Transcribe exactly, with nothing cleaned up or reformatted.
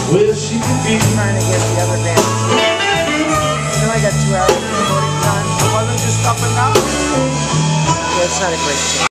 where she could be. I'm trying to get the other band. You know I got two hours of recording time. It wasn't just up and down. Yeah, it's not a great song.